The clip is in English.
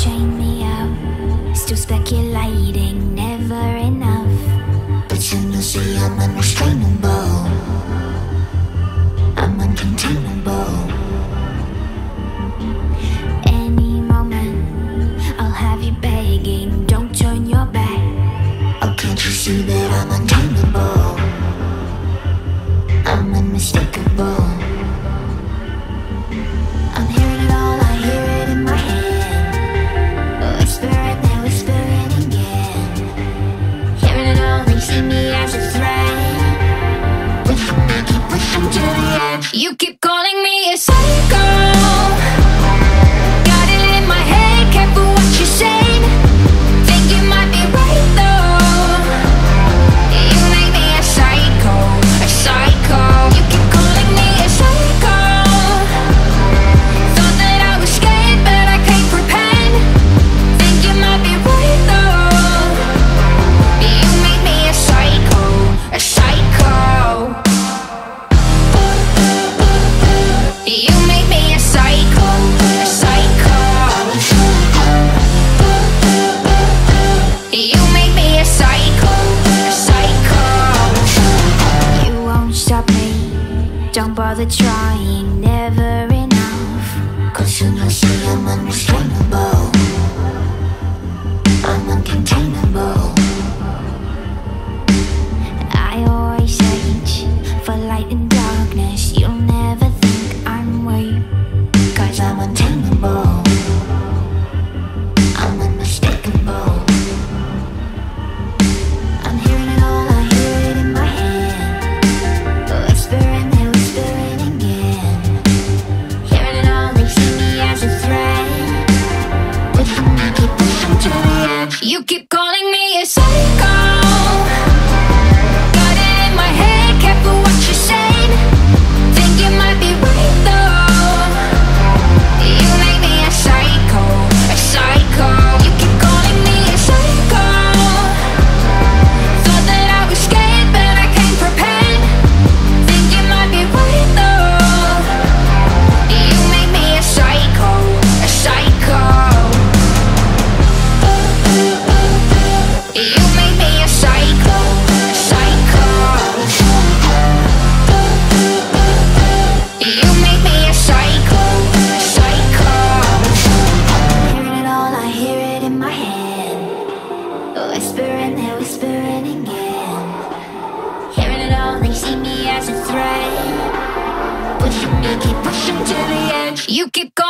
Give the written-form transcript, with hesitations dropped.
chain me out, still speculating, never enough. But soon you'll see I'm unrestrainable, I'm uncontainable. Any moment I'll have you begging, don't turn your back. Oh, can't you see that I'm untamable, I'm unmistakable. I'm hearing it all, I hear it in my head, whispering, they're whispering again. Hearing it all, they see me as a threat. Pushing me, keep pushing to the edge. You keep calling me a psycho, got it in my head, careful what you say. Think you might be right though, you make me a psycho, a psycho. You keep calling me a psycho, thought that I was scared but I can't pretend. Think you might be right though, you make me a psycho, a psycho. You make me a psycho, a psycho. You make me a psycho, a psycho. You won't stop me, don't bother trying, never enough. Cause soon you'll see I'm unrestrainable, I'm uncontainable. I always search for light in darkness, you'll never think I'm weak. Cause I'm untamable, I'm unmistakable. I'm hearing it all, I hear it in my head, whispering, they're whispering again. Hearing it all, they see me as a threat. Pushing me, keep pushing to the edge. You keep calling me a psycho, got it in my head, careful what you say. Think you might be right though, you make me a psycho, a psycho. You keep calling me a psycho, thought that I was scared but I can't pretend. Think you might be right though, you make me a psycho, a psycho. You make me a psycho, a psycho. You make me a psycho, a psycho. Hearing it all, I hear it in my head, whispering, they're whispering again. Hearing it all, they see me as a threat. Pushing me, keep pushing to the edge. You keep